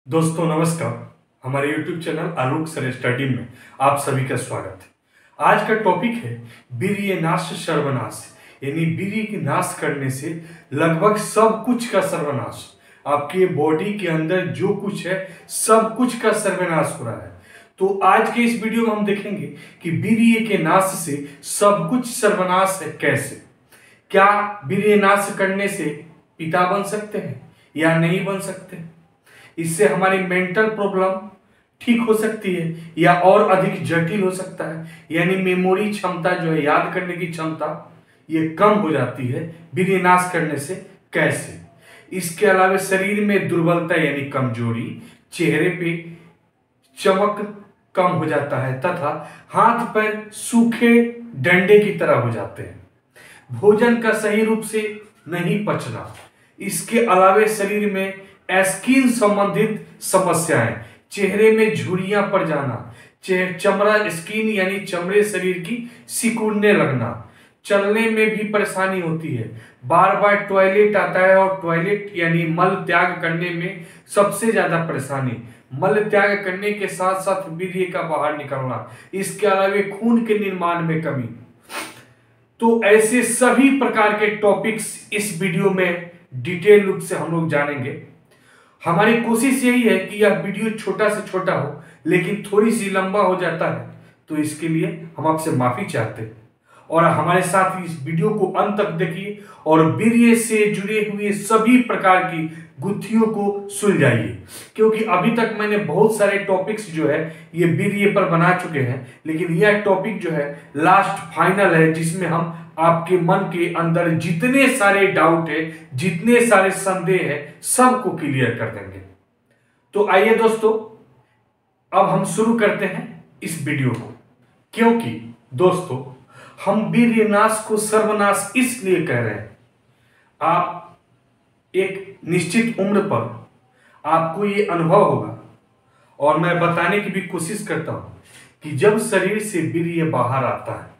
दोस्तों नमस्कार। हमारे YouTube channel Alok sir study में आप सभी का स्वागत है। आज का टॉपिक है वीर्य नाश सर्वनाश, यानी वीर्य की नाश करने से लगभग सब कुछ का सर्वनाश, आपके बॉडी के अंदर जो कुछ है सब कुछ का सर्वनाश हो रहा है। तो आज के इस वीडियो में हम देखेंगे कि वीर्य के नाश से सब कुछ सर्वनाश है कैसे। क्या वीर्य नाश करने से पिता बन सकते हैं या नहीं बन सकते, इससे हमारी मेंटल प्रॉब्लम ठीक हो सकती है या और अधिक जटिल हो सकता है, यानी मेमोरी क्षमता जो है, याद करने की क्षमता, ये कम हो जाती है वीर्य नाश करने से कैसे। इसके अलावा शरीर में दुर्बलता यानी कमजोरी, चेहरे पे चमक कम हो जाता है तथा हाथ पैर सूखे डंडे की तरह हो जाते हैं। भोजन का सही रूप से नहीं पचना, इसके अलावा शरीर में स्किन संबंधित समस्याएं, चेहरे में झुर्रियां पड़ जाना, चमड़ा स्किन यानी चमड़े शरीर की सिकुड़ने लगना, चलने में भी परेशानी होती है, बार बार टॉयलेट आता है और टॉयलेट यानी मल त्याग करने में सबसे ज्यादा परेशानी, मल त्याग करने के साथ साथ वीर्य का बाहर निकलना, इसके अलावा खून के निर्माण में कमी। तो ऐसे सभी प्रकार के टॉपिक्स इस वीडियो में डिटेल रूप से हम लोग जानेंगे। हमारी कोशिश यही है कि यह वीडियो छोटा से छोटा हो लेकिन थोड़ी सी लंबा हो जाता है, तो इसके लिए हम आपसे माफी चाहते हैं और हमारे साथ इस वीडियो को अंत तक देखिए और वीर्य से जुड़े हुए सभी प्रकार की गुत्थियों को सुलझाइए, क्योंकि अभी तक मैंने बहुत सारे टॉपिक्स जो है ये वीर्य पर बना चुके हैं, लेकिन यह टॉपिक जो है लास्ट फाइनल है जिसमें हम आपके मन के अंदर जितने सारे डाउट है, जितने सारे संदेह है, सबको क्लियर कर देंगे। तो आइए दोस्तों, अब हम शुरू करते हैं इस वीडियो को, क्योंकि दोस्तों हम वीर्य नाश को सर्वनाश इसलिए कह रहे हैं। आप एक निश्चित उम्र पर आपको ये अनुभव होगा और मैं बताने की भी कोशिश करता हूं कि जब शरीर से वीर्य बाहर आता है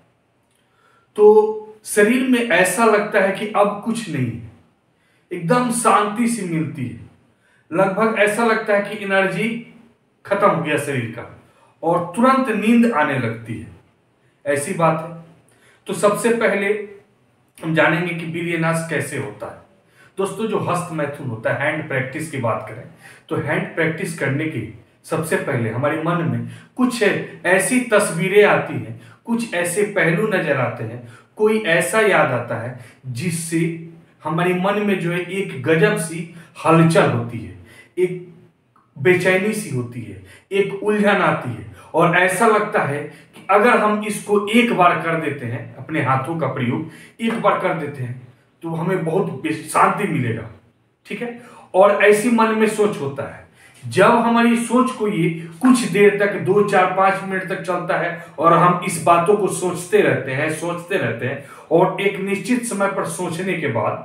तो शरीर में ऐसा लगता है कि अब कुछ नहीं है, एकदम शांति सी मिलती है, लगभग ऐसा लगता है कि एनर्जी खत्म हो गया शरीर का और तुरंत नींद आने लगती है। ऐसी बात है। तो सबसे पहले हम जानेंगे कि वीर्य नाश कैसे होता है। दोस्तों जो हस्त मैथुन होता है, हैंड प्रैक्टिस की बात करें तो हैंड प्रैक्टिस करने की सबसे पहले हमारे मन में कुछ ऐसी तस्वीरें आती हैं, कुछ ऐसे पहलू नजर आते हैं, कोई ऐसा याद आता है जिससे हमारे मन में जो है एक गजब सी हलचल होती है, एक बेचैनी सी होती है, एक उलझन आती है और ऐसा लगता है कि अगर हम इसको एक बार कर देते हैं, अपने हाथों का प्रयोग एक बार कर देते हैं तो हमें बहुत शांति मिलेगा। ठीक है। और ऐसी मन में सोच होता है। जब हमारी सोच को ये कुछ देर तक 2, 4, 5 मिनट तक चलता है और हम इस बातों को सोचते रहते हैं और एक निश्चित समय पर सोचने के बाद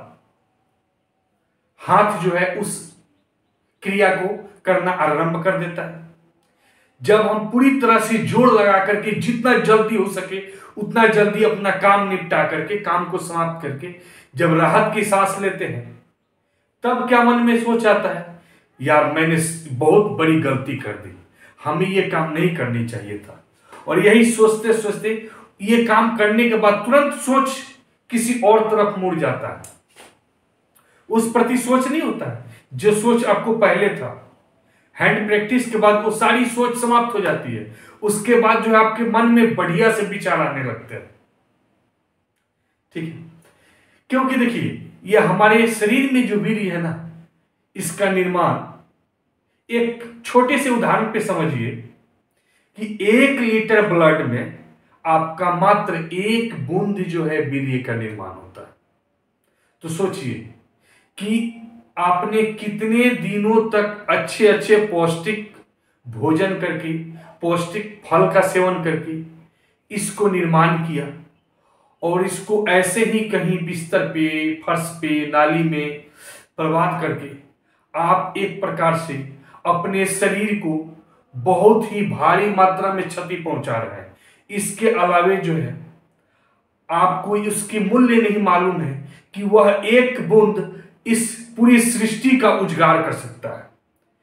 हाथ जो है उस क्रिया को करना आरंभ कर देता है। जब हम पूरी तरह से जोर लगा करके जितना जल्दी हो सके उतना जल्दी अपना काम निपटा करके, काम को समाप्त करके जब राहत की सांस लेते हैं, तब क्या मन में सोच आता है, यार मैंने बहुत बड़ी गलती कर दी, हमें ये काम नहीं करनी चाहिए था। और यही सोचते सोचते ये काम करने के बाद तुरंत सोच किसी और तरफ मुड़ जाता है, उस प्रति सोच नहीं होता है जो सोच आपको पहले था। हैंड प्रैक्टिस के बाद वो सारी सोच समाप्त हो जाती है। उसके बाद जो है आपके मन में बढ़िया से विचार आने लगते हैं। ठीक है। क्योंकि देखिए ये हमारे शरीर में जो वीर्य है ना, इसका निर्माण एक छोटे से उदाहरण पे समझिए कि 1 लीटर ब्लड में आपका मात्र 1 बूंद जो है वीर्य का निर्माण होता है। तो सोचिए कि आपने कितने दिनों तक अच्छे अच्छे पौष्टिक भोजन करके, पौष्टिक फल का सेवन करके इसको निर्माण किया और इसको ऐसे ही कहीं बिस्तर पे, फर्श पे, नाली में बर्बाद करके आप एक प्रकार से अपने शरीर को बहुत ही भारी मात्रा में क्षति पहुंचा रहे हैं। इसके अलावे जो है आपको उसकी मूल्य नहीं मालूम है कि वह एक बूंद इस पूरी सृष्टि का उजागर कर सकता है।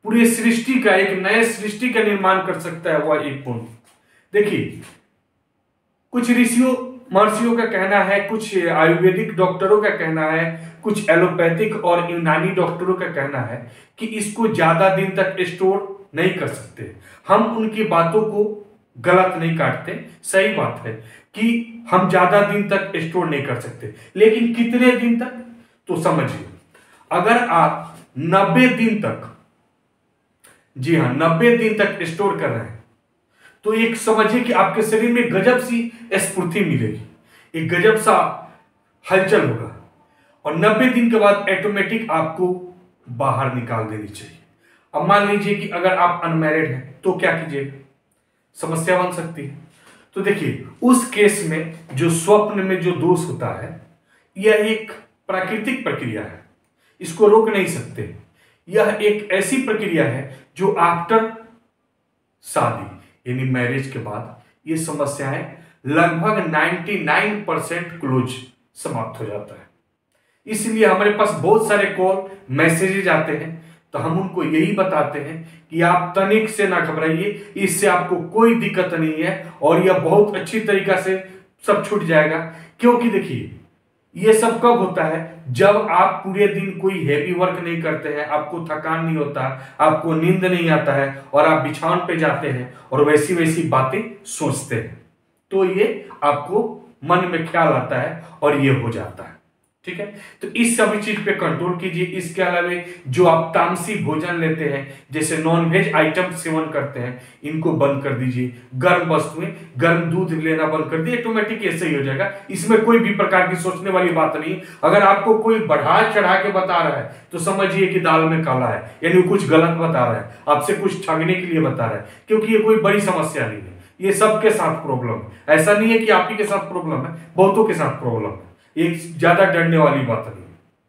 पूरे सृष्टि का, एक नए सृष्टि का निर्माण कर सकता है वह एक बूंद। देखिए, कुछ ऋषियों महर्षियों का कहना है, कुछ आयुर्वेदिक डॉक्टरों का कहना है, कुछ एलोपैथिक और यूनानी डॉक्टरों का कहना है कि इसको ज्यादा दिन तक स्टोर नहीं कर सकते। हम उनकी बातों को गलत नहीं काटते, सही बात है कि हम ज्यादा दिन तक स्टोर नहीं कर सकते, लेकिन कितने दिन तक? तो समझिए, अगर आप 90 दिन तक, जी हां 90 दिन तक स्टोर कर रहे हैं, तो एक समझिए कि आपके शरीर में गजब सी स्फूर्ति मिलेगी, एक गजब सा हलचल होगा, और 90 दिन के बाद ऑटोमेटिक आपको बाहर निकाल देनी चाहिए। अब मान लीजिए कि अगर आप अनमैरिड हैं तो क्या कीजिएगा, समस्या बन सकती है। तो देखिए, उस केस में जो स्वप्न में जो दोष होता है, यह एक प्राकृतिक प्रक्रिया है, इसको रोक नहीं सकते। यह एक ऐसी प्रक्रिया है जो आफ्टर शादी यानी मैरिज के बाद ये समस्याएं लगभग 99% क्लोज समाप्त हो जाता है। इसलिए हमारे पास बहुत सारे कॉल मैसेजेज आते हैं, तो हम उनको यही बताते हैं कि आप तनिक से ना घबराइए, इससे आपको कोई दिक्कत नहीं है और यह बहुत अच्छी तरीका से सब छूट जाएगा। क्योंकि देखिए, ये सब कब होता है? जब आप पूरे दिन कोई हैवी वर्क नहीं करते हैं, आपको थकान नहीं होता, आपको नींद नहीं आता है और आप बिछावन पे जाते हैं और वैसी वैसी बातें सोचते हैं, तो ये आपको मन में ख्याल आता है और ये हो जाता है। ठीक है, तो इस सभी चीज पे कंट्रोल कीजिए। इसके अलावा जो आप तामसी भोजन लेते हैं, जैसे नॉनवेज आइटम सेवन करते हैं, इनको बंद कर दीजिए। गर्म वस्तुएं, गर्म दूध लेना बंद कर दिए, ऑटोमेटिक ऐसे ही हो जाएगा। इसमें कोई भी प्रकार की सोचने वाली बात नहीं। अगर आपको कोई बढ़ा चढ़ा के बता रहा है तो समझिए कि दाल में काला है, यानी कुछ गलत बता रहा है, आपसे कुछ ठगने के लिए बता रहा है, क्योंकि ये कोई बड़ी समस्या नहीं है, ये सबके साथ प्रॉब्लम है। ऐसा नहीं है कि आप ही के साथ प्रॉब्लम है, बहुतों के साथ प्रॉब्लम है, एक ज्यादा डरने वाली बात नहीं।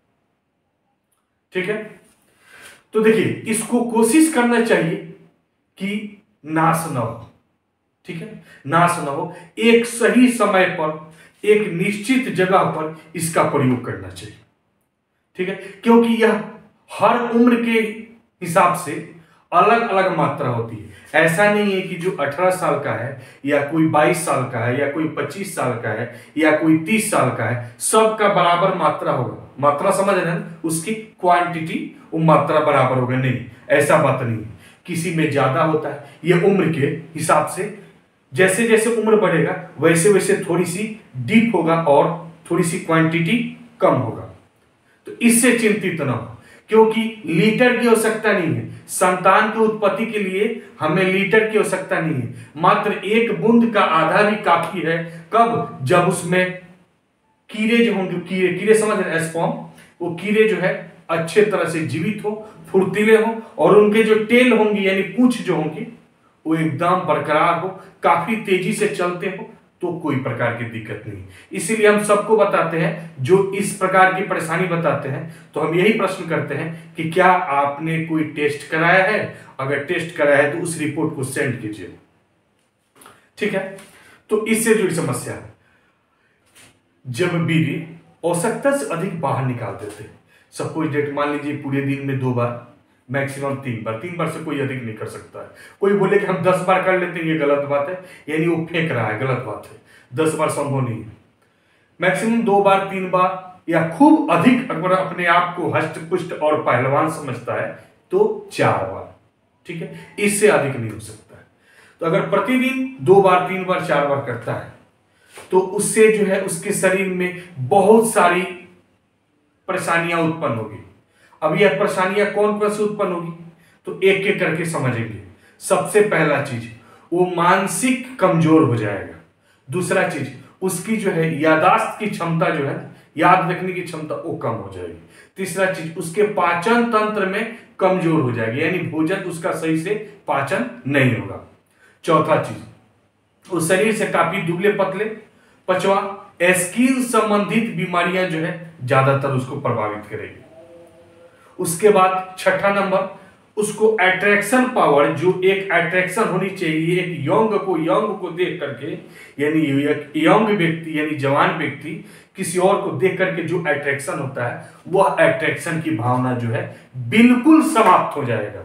ठीक है, तो देखिए, इसको कोशिश करना चाहिए कि नाश ना हो। ठीक है, नाश ना हो, एक सही समय पर एक निश्चित जगह पर इसका प्रयोग करना चाहिए। ठीक है, क्योंकि यह हर उम्र के हिसाब से अलग अलग मात्रा होती है। ऐसा नहीं है कि जो 18 साल का है या कोई 22 साल का है या कोई 25 साल का है या कोई 30 साल का है, सबका बराबर मात्रा होगा। मात्रा समझ रहे हैं, उसकी क्वांटिटी वो मात्रा बराबर होगा, नहीं, ऐसा बात नहीं है। किसी में ज्यादा होता है, ये उम्र के हिसाब से, जैसे जैसे उम्र बढ़ेगा वैसे वैसे थोड़ी सी डीप होगा और थोड़ी सी क्वांटिटी कम होगा। तो इससे चिंतित न हो, क्योंकि लीटर की आवश्यकता नहीं है। संतान की उत्पत्ति के लिए हमें लीटर की आवश्यकता नहीं है, मात्र एक बूंद का आधा भी काफी है। कब? जब उसमें कीड़े जो होंगे, कीड़े समझ रहे, स्पर्म, वो कीड़े जो है अच्छे तरह से जीवित हो, फुर्तीले हो, और उनके जो टेल होंगी यानी पूंछ जो होंगी वो एकदम बरकरार हो, काफी तेजी से चलते हो, तो कोई प्रकार की दिक्कत नहीं। इसीलिए हम सबको बताते हैं, जो इस प्रकार की परेशानी बताते हैं, तो हम यही प्रश्न करते हैं कि क्या आपने कोई टेस्ट कराया है? अगर टेस्ट कराया है तो उस रिपोर्ट को सेंड कीजिए। ठीक है, तो इससे जुड़ी समस्या है, जब बीवी आवश्यकता से अधिक बाहर निकाल देते हैं, सपोज डेट मान लीजिए पूरे दिन में 2 बार, मैक्सिमम 3 बार से कोई अधिक नहीं कर सकता है। कोई बोले कि हम 10 बार कर लेते हैं, ये गलत बात है, यानी वो फेंक रहा है, गलत बात है। 10 बार संभव नहीं है, मैक्सिमम 2 बार 3 बार, या खूब अधिक अगर अपने आप को हष्ट पुष्ट और पहलवान समझता है तो 4 बार। ठीक है, इससे अधिक नहीं हो सकता है। तो अगर प्रतिदिन 2 बार 3 बार 4 बार करता है तो उससे जो है उसके शरीर में बहुत सारी परेशानियां उत्पन्न होगी। अब यह परेशानियां कौन कौन से उत्पन्न होगी, तो एक एक करके समझेंगे। सबसे पहला चीज, वो मानसिक कमजोर हो जाएगा। दूसरा चीज, उसकी जो है यादाश्त की क्षमता जो है, याद रखने की क्षमता वो कम हो जाएगी। तीसरा चीज, उसके पाचन तंत्र में कमजोर हो जाएगी, यानी भोजन उसका सही से पाचन नहीं होगा। चौथा चीज, वो शरीर से काफी दुबले पतले। पांचवा, स्किन संबंधित बीमारियां जो है ज्यादातर उसको प्रभावित करेगी। उसके बाद छठा नंबर, उसको अट्रैक्शन पावर, जो एक अट्रैक्शन होनी चाहिए एक यंग को देख करके, यानी एक यंग व्यक्ति यानी जवान व्यक्ति किसी और को देख करके जो अट्रैक्शन होता है, वह अट्रैक्शन की भावना जो है बिल्कुल समाप्त हो जाएगा।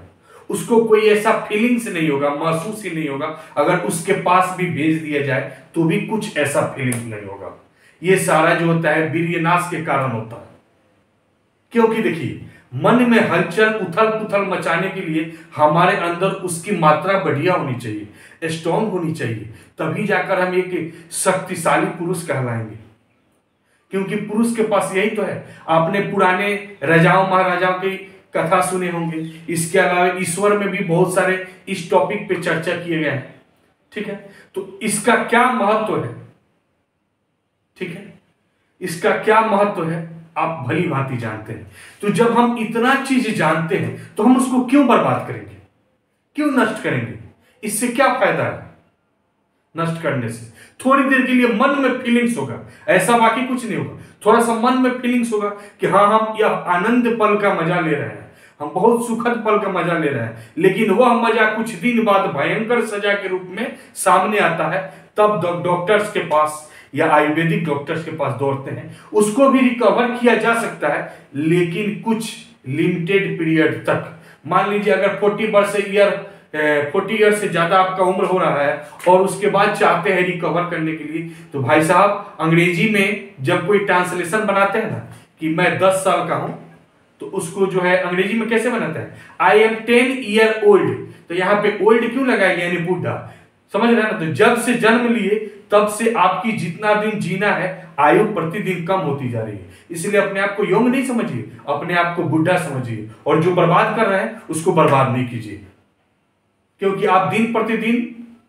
उसको कोई ऐसा फीलिंग्स नहीं होगा, महसूस ही नहीं होगा। अगर उसके पास भी भेज दिया जाए तो भी कुछ ऐसा फीलिंग नहीं होगा। ये सारा जो होता है वीर्यनाश के कारण होता है। क्योंकि देखिए, मन में हलचल उथल पुथल मचाने के लिए हमारे अंदर उसकी मात्रा बढ़िया होनी चाहिए, स्ट्रांग होनी चाहिए, तभी जाकर हम एक शक्तिशाली पुरुष कहलाएंगे। क्योंकि पुरुष के पास यही तो है। आपने पुराने राजाओं महाराजाओं की कथा सुने होंगे। इसके अलावा ईश्वर में भी बहुत सारे इस टॉपिक पे चर्चा किए गए हैं। ठीक है, तो इसका क्या महत्व है, ठीक है, इसका क्या महत्व है आप भली भांति जानते हैं। तो जब हम इतना चीज जानते हैं तो हम उसको क्यों बर्बाद करेंगे, क्यों नष्ट करेंगे? इससे क्या फायदा है नष्ट करने से? थोड़ी देर के लिए मन में फीलिंग्स होगा, ऐसा बाकी कुछ नहीं होगा। थोड़ा सा मन में फीलिंग्स होगा कि हाँ हम यह आनंद पल का मजा ले रहे हैं, हम बहुत सुखद पल का मजा ले रहे हैं, लेकिन वह मजा कुछ दिन बाद भयंकर सजा के रूप में सामने आता है। तब डॉक्टर्स के पास या आयुर्वेदिक डॉक्टर्स के पास दौड़ते हैं। उसको भी रिकवर किया जा सकता है, लेकिन कुछ लिमिटेड पीरियड तक। मान लीजिए अगर 40 ईयर से ज्यादा आपका उम्र हो रहा है और उसके बाद चाहते हैं रिकवर करने के लिए, तो भाई साहब अंग्रेजी में जब कोई ट्रांसलेशन बनाते हैं ना कि मैं 10 साल का हूं, तो उसको जो है अंग्रेजी में कैसे बनाता है, आई एम 10 ईयर ओल्ड। तो यहां पे ओल्ड क्यों लगाया गया, यानी बूढ़ा, समझ रहे हैं ना? तो जब से जन्म लिए तब से आपकी जितना दिन जीना है, आयु प्रतिदिन कम होती जा रही है। इसलिए अपने आप को यंग नहीं समझिए, अपने आप को बुढ़ा समझिए, और जो बर्बाद कर रहे हैं उसको बर्बाद नहीं कीजिए। क्योंकि आप दिन प्रतिदिन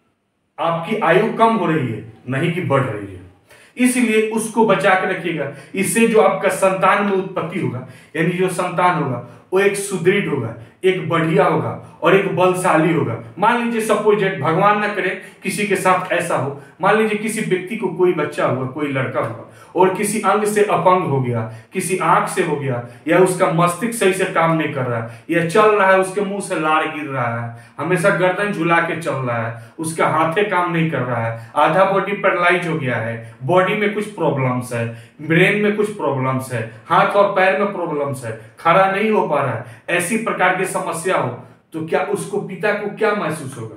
आपकी आयु कम हो रही है, नहीं कि बढ़ रही है। इसलिए उसको बचा के रखिएगा। इससे जो आपका संतान में उत्पत्ति होगा, यानी जो संतान होगा वो एक सुदृढ़ होगा, एक बढ़िया होगा और एक बलशाली होगा। मान लीजिए सपोजेट, भगवान ना करे किसी के साथ ऐसा हो, मान लीजिए किसी व्यक्ति को कोई बच्चा हुआ, कोई लड़का हुआ और किसी अंग से अपंग हो गया, किसी आंख से हो गया, या उसका मस्तिष्क सही से काम नहीं कर रहा है, या चल रहा है उसके मुंह से लार गिर रहा है, हमेशा गर्दन झुला के चल रहा है, उसका हाथे काम नहीं कर रहा है, आधा बॉडी पैरालाइज हो गया है, बॉडी में कुछ प्रॉब्लम्स है, ब्रेन में कुछ प्रॉब्लम्स है, हाथ और पैर में प्रॉब्लम्स है, खड़ा नहीं हो पा रहा है, ऐसी प्रकार की समस्या हो, तो क्या उसको पिता को क्या महसूस होगा?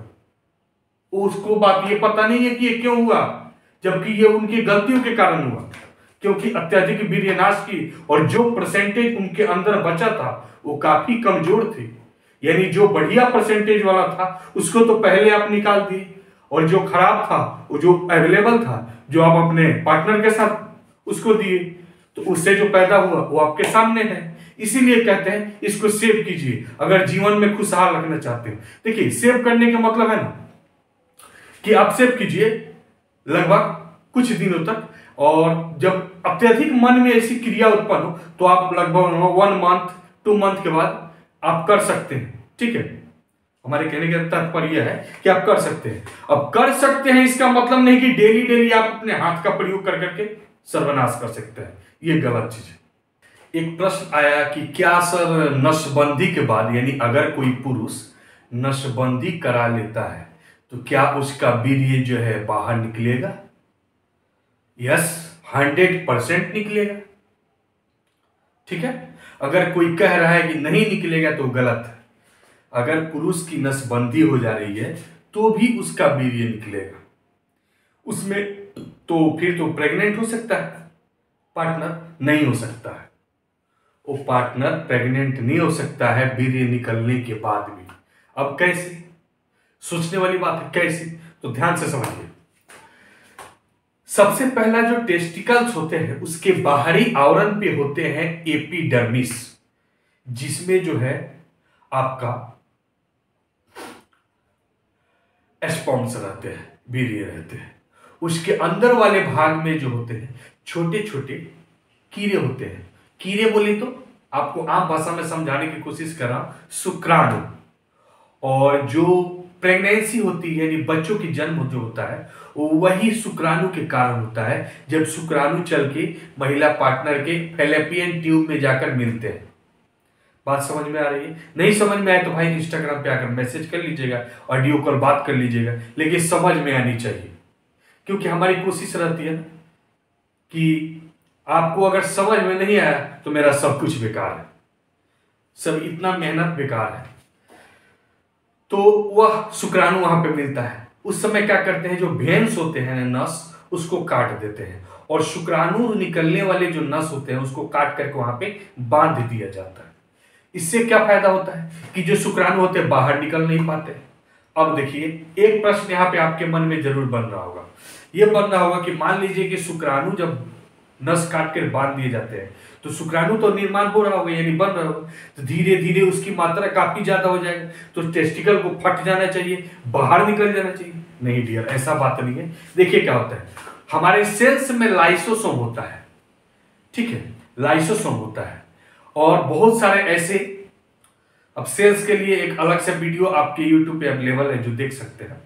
उसको बात ये पता नहीं है कि ये क्यों हुआ, जबकि ये उनकी गलतियों के कारण हुआ, क्योंकि अत्यधिक वीर्यनाश की, और जो परसेंटेज उनके अंदर बचा था वो काफी कमजोर थे। यानी जो बढ़िया परसेंटेज वाला था उसको तो पहले आप निकाल दिए, और जो खराब था, वो जो अवेलेबल था, जो आप अपने पार्टनर के साथ उसको दिए, तो उससे जो पैदा हुआ वो आपके सामने है। इसीलिए कहते हैं इसको सेव कीजिए अगर जीवन में खुशहाल रखना चाहते हैं। देखिए, सेव करने का मतलब है ना कि आप सेव कीजिए लगभग कुछ दिनों तक, और जब अत्यधिक मन में ऐसी क्रिया उत्पन्न हो तो आप लगभग 1 मंथ 2 मंथ के बाद आप कर सकते हैं। ठीक है, हमारे कहने का तात्पर्य है कि आप कर सकते हैं। अब कर सकते हैं इसका मतलब नहीं कि डेली डेली आप अपने हाथ का प्रयोग कर करके सर्वनाश कर सकते हैं, ये गलत चीज है। एक प्रश्न आया कि क्या सर नसबंदी के बाद, यानी अगर कोई पुरुष नसबंदी करा लेता है तो क्या उसका वीर्य जो है बाहर निकलेगा? यस, 100% निकलेगा। ठीक है, अगर कोई कह रहा है कि नहीं निकलेगा तो गलत है। अगर पुरुष की नसबंदी हो जा रही है तो भी उसका वीर्य निकलेगा। उसमें तो फिर तो प्रेग्नेंट हो सकता है, पार्टनर नहीं हो सकता है। वो पार्टनर प्रेग्नेंट नहीं हो सकता है वीर्य निकलने के बाद भी। अब कैसे? सोचने वाली बात है, कैसे? तो ध्यान से समझिए। सबसे पहला जो टेस्टिकल्स होते हैं उसके बाहरी आवरण पे होते हैं एपिडर्मिस, जिसमें जो है आपका स्पर्म्स रहते हैं, वीर्य रहते हैं। उसके अंदर वाले भाग में जो होते हैं छोटे छोटे कीड़े होते हैं। कीड़े बोले तो आपको आम भाषा में समझाने की कोशिश कर रहा हूं, शुक्राणु। और जो प्रेगनेंसी होती है, यानी बच्चों की जन्म जो होता है, वो वही शुक्राणु के कारण होता है। जब शुक्राणु चल के महिला पार्टनर के फैलोपियन ट्यूब में जाकर मिलते हैं। बात समझ में आ रही है? नहीं समझ में आए तो भाई इंस्टाग्राम पे आकर मैसेज कर लीजिएगा, ऑडियो कॉल बात कर लीजिएगा, लेकिन समझ में आनी चाहिए। क्योंकि हमारी कोशिश रहती है कि आपको अगर समझ में नहीं आया तो मेरा सब कुछ बेकार है, सब इतना मेहनत बेकार है। तो वह शुक्राणु वहां पे मिलता है। उस समय क्या करते हैं, जो वेन्स होते हैं नस, उसको काट देते हैं और शुक्राणु निकलने वाले जो नस होते हैं उसको काट करके वहां पे बांध दिया जाता है। इससे क्या फायदा होता है कि जो शुक्राणु होते हैं बाहर निकल नहीं पाते। अब देखिए, एक प्रश्न यहाँ पे आपके मन में जरूर बन रहा होगा, ये बन रहा होगा कि मान लीजिए कि शुक्राणु जब नस काट कर बांध दिए जाते हैं तो शुक्राणु तो निर्माण हो रहा होगा, यानी बन रहा होगा, तो धीरे धीरे उसकी मात्रा काफी ज्यादा हो जाएगा, तो टेस्टिकल को फट जाना चाहिए, बाहर निकल जाना चाहिए। नहीं डियर, ऐसा बात नहीं है। देखिए क्या होता है, हमारे सेल्स में लाइसोसोम होता है, ठीक है, लाइसोसोम होता है और बहुत सारे ऐसे, अब सेल्स के लिए एक अलग से वीडियो आपके यूट्यूब पे अवेलेबल है जो देख सकते हैं।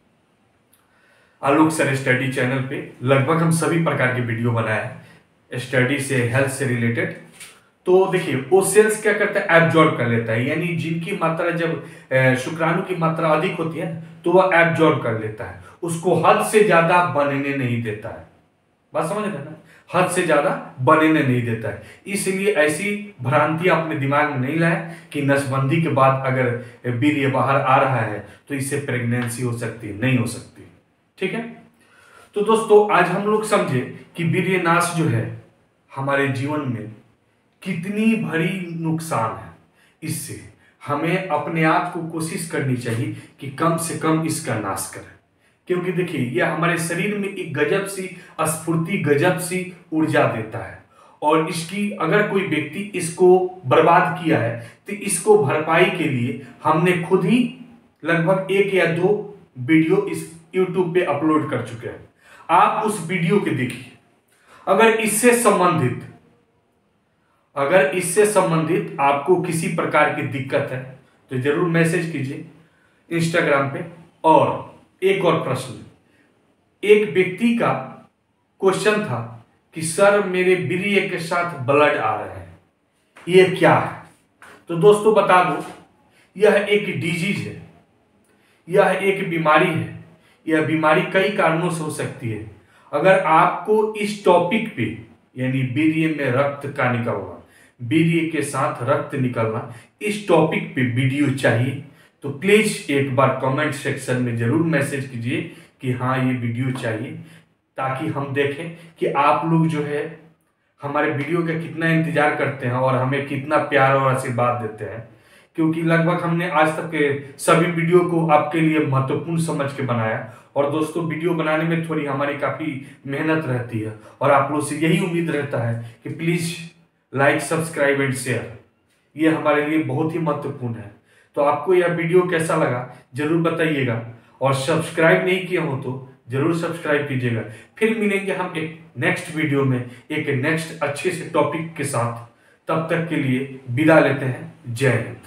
आलोक सर स्टडी चैनल पे लगभग हम सभी प्रकार के वीडियो बनाए हैं स्टडी से, हेल्थ से रिलेटेड। तो देखिए, वो सेल्स क्या करता है, एब्जॉर्ब कर लेता है, यानी जिनकी मात्रा जब शुक्राणु की मात्रा अधिक होती है तो वह एब्जॉर्ब कर लेता है, उसको हद से ज्यादा बनने नहीं देता है। बात समझ रहे ना, हद से ज्यादा बनने नहीं देता है। इसलिए ऐसी भ्रांतियां अपने दिमाग में नहीं लाए कि नसबंदी के बाद अगर वीर्य बाहर आ रहा है तो इससे प्रेगनेंसी हो सकती है, नहीं हो सकती। ठीक है, तो दोस्तों आज हम लोग समझे कि वीर्य नाश जो है हमारे जीवन में कितनी बड़ी नुकसान है। इससे हमें अपने आप को कोशिश करनी चाहिए कि कम से कम इसका नाश करें, क्योंकि देखिए यह हमारे शरीर में एक गजब सी स्फूर्ति, गजब सी ऊर्जा देता है और इसकी अगर कोई व्यक्ति इसको बर्बाद किया है तो इसको भरपाई के लिए हमने खुद ही लगभग 1 या 2 वीडियो इस YouTube पे अपलोड कर चुके हैं। आप उस वीडियो के देखिए। अगर इससे संबंधित आपको किसी प्रकार की दिक्कत है तो जरूर मैसेज कीजिए इंस्टाग्राम पे। और एक और प्रश्न, एक व्यक्ति का क्वेश्चन था कि सर मेरे वीर्य के साथ ब्लड आ रहे हैं, ये क्या है? तो दोस्तों बता दो, यह एक डिजीज है, यह एक बीमारी है। यह बीमारी कई कारणों से हो सकती है। अगर आपको इस टॉपिक पे, यानी वीर्य में रक्त का निकलना, वीर्य के साथ रक्त निकलना, इस टॉपिक पे वीडियो चाहिए तो प्लीज एक बार कमेंट सेक्शन में जरूर मैसेज कीजिए कि हाँ ये वीडियो चाहिए, ताकि हम देखें कि आप लोग जो है हमारे वीडियो का कितना इंतजार करते हैं और हमें कितना प्यार और आशीर्वाद देते हैं। क्योंकि लगभग हमने आज तक के सभी वीडियो को आपके लिए महत्वपूर्ण समझ के बनाया। और दोस्तों वीडियो बनाने में थोड़ी हमारी काफ़ी मेहनत रहती है और आप लोग से यही उम्मीद रहता है कि please like, subscribe and share, ये हमारे लिए बहुत ही महत्वपूर्ण है। तो आपको यह वीडियो कैसा लगा जरूर बताइएगा और सब्सक्राइब नहीं किया हो तो जरूर सब्सक्राइब कीजिएगा। फिर मिलेंगे हम एक नेक्स्ट वीडियो में एक नेक्स्ट अच्छे से टॉपिक के साथ। तब तक के लिए विदा लेते हैं। जय हिंद।